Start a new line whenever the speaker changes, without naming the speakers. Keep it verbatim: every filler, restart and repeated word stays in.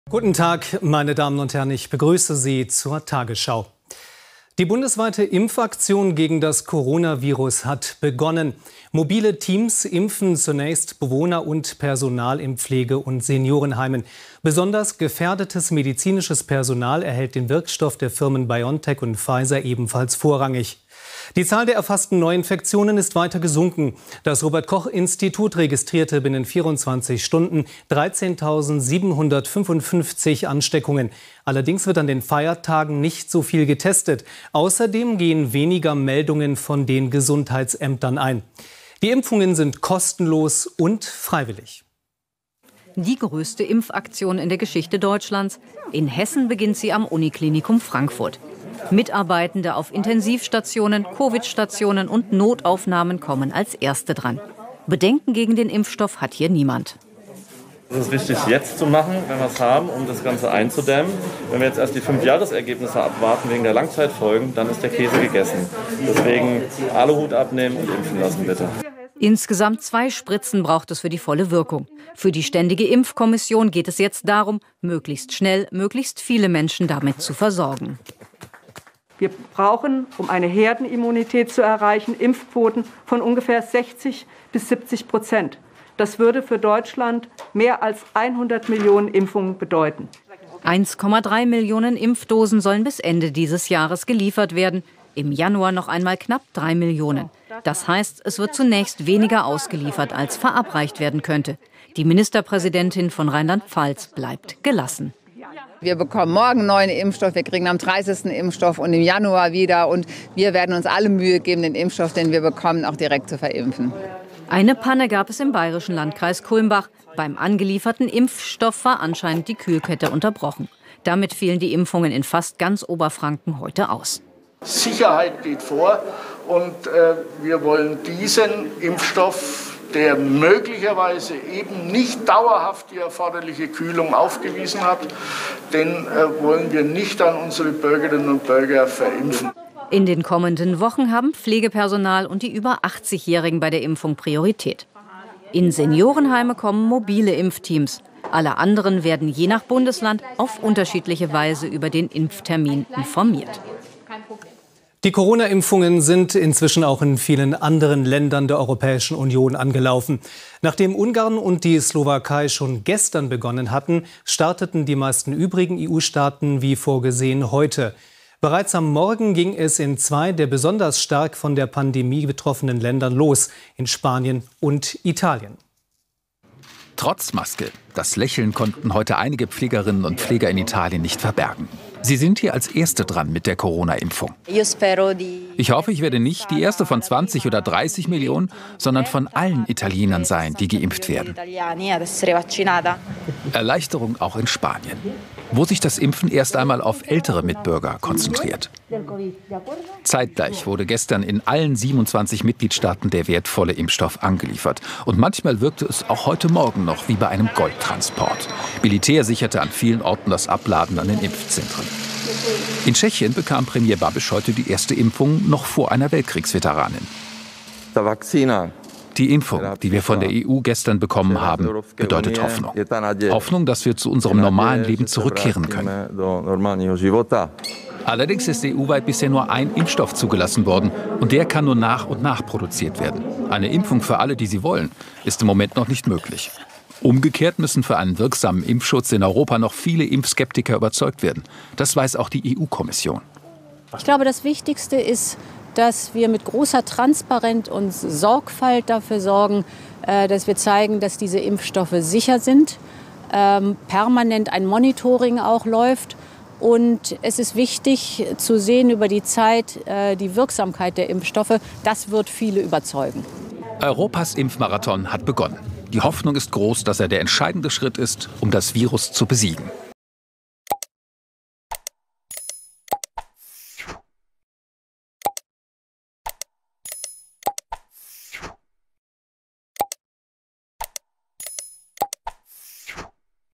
Guten Tag, meine Damen und Herren, ich begrüße Sie zur Tagesschau. Die bundesweite Impfaktion gegen das Coronavirus hat begonnen. Mobile Teams impfen zunächst Bewohner und Personal in Pflege- und Seniorenheimen. Besonders gefährdetes medizinisches Personal erhält den Wirkstoff der Firmen BioNTech und Pfizer ebenfalls vorrangig. Die Zahl der erfassten Neuinfektionen ist weiter gesunken. Das Robert-Koch-Institut registrierte binnen vierundzwanzig Stunden dreizehntausendsiebenhundertfünfundfünfzig Ansteckungen. Allerdings wird an den Feiertagen nicht so viel getestet. Außerdem gehen weniger Meldungen von den Gesundheitsämtern ein. Die Impfungen sind kostenlos und freiwillig.
Die größte Impfaktion in der Geschichte Deutschlands. In Hessen beginnt sie am Uniklinikum Frankfurt. Mitarbeitende auf Intensivstationen, Covid-Stationen und Notaufnahmen kommen als Erste dran. Bedenken gegen den Impfstoff hat hier niemand.
Es ist wichtig, jetzt zu machen, wenn wir es haben, um das Ganze einzudämmen. Wenn wir jetzt erst die Fünf-Jahres-Ergebnisse abwarten wegen der Langzeitfolgen, dann ist der Käse gegessen. Deswegen Aluhut abnehmen und impfen lassen, bitte.
Insgesamt zwei Spritzen braucht es für die volle Wirkung. Für die Ständige Impfkommission geht es jetzt darum, möglichst schnell, möglichst viele Menschen damit zu versorgen.
Wir brauchen, um eine Herdenimmunität zu erreichen, Impfquoten von ungefähr sechzig bis siebzig Prozent. Das würde für Deutschland mehr als hundert Millionen Impfungen bedeuten.
eins Komma drei Millionen Impfdosen sollen bis Ende dieses Jahres geliefert werden. Im Januar noch einmal knapp drei Millionen. Das heißt, es wird zunächst weniger ausgeliefert, als verabreicht werden könnte. Die Ministerpräsidentin von Rheinland-Pfalz bleibt gelassen.
Wir bekommen morgen neuen Impfstoff, wir kriegen am dreißigsten Impfstoff und im Januar wieder. Und wir werden uns alle Mühe geben, den Impfstoff, den wir bekommen, auch direkt zu verimpfen.
Eine Panne gab es im bayerischen Landkreis Kulmbach. Beim angelieferten Impfstoff war anscheinend die Kühlkette unterbrochen. Damit fielen die Impfungen in fast ganz Oberfranken heute aus.
Sicherheit geht vor und äh, wir wollen diesen Impfstoff, der möglicherweise eben nicht dauerhaft die erforderliche Kühlung aufgewiesen hat, den äh, wollen wir nicht an unsere Bürgerinnen und Bürger verimpfen.
In den kommenden Wochen haben Pflegepersonal und die über achtzigjährigen bei der Impfung Priorität. In Seniorenheime kommen mobile Impfteams. Alle anderen werden je nach Bundesland auf unterschiedliche Weise über den Impftermin informiert.
Die Corona-Impfungen sind inzwischen auch in vielen anderen Ländern der Europäischen Union angelaufen. Nachdem Ungarn und die Slowakei schon gestern begonnen hatten, starteten die meisten übrigen E U-Staaten wie vorgesehen heute. Bereits am Morgen ging es in zwei der besonders stark von der Pandemie betroffenen Ländern los, in Spanien und Italien.
Trotz Maske. Das Lächeln konnten heute einige Pflegerinnen und Pfleger in Italien nicht verbergen. Sie sind hier als Erste dran mit der Corona-Impfung. Ich hoffe, ich werde nicht die erste von zwanzig oder dreißig Millionen, sondern von allen Italienern sein, die geimpft werden. Erleichterung auch in Spanien, wo sich das Impfen erst einmal auf ältere Mitbürger konzentriert. Zeitgleich wurde gestern in allen siebenundzwanzig Mitgliedstaaten der wertvolle Impfstoff angeliefert. Und manchmal wirkte es auch heute Morgen noch wie bei einem Goldtransport. Militär sicherte an vielen Orten das Abladen an den Impfzentren. In Tschechien bekam Premier Babiš heute die erste Impfung noch vor einer Weltkriegsveteranin. Die Impfung, die wir von der E U gestern bekommen haben, bedeutet Hoffnung. Hoffnung, dass wir zu unserem normalen Leben zurückkehren können. Allerdings ist E U-weit bisher nur ein Impfstoff zugelassen worden und der kann nur nach und nach produziert werden. Eine Impfung für alle, die sie wollen, ist im Moment noch nicht möglich. Umgekehrt müssen für einen wirksamen Impfschutz in Europa noch viele Impfskeptiker überzeugt werden. Das weiß auch die E U-Kommission.
Ich glaube, das Wichtigste ist, dass wir mit großer Transparenz und Sorgfalt dafür sorgen, dass wir zeigen, dass diese Impfstoffe sicher sind, permanent ein Monitoring auch läuft. Und es ist wichtig zu sehen über die Zeit die Wirksamkeit der Impfstoffe. Das wird viele überzeugen.
Europas Impfmarathon hat begonnen. Die Hoffnung ist groß, dass er der entscheidende Schritt ist, um das Virus zu besiegen.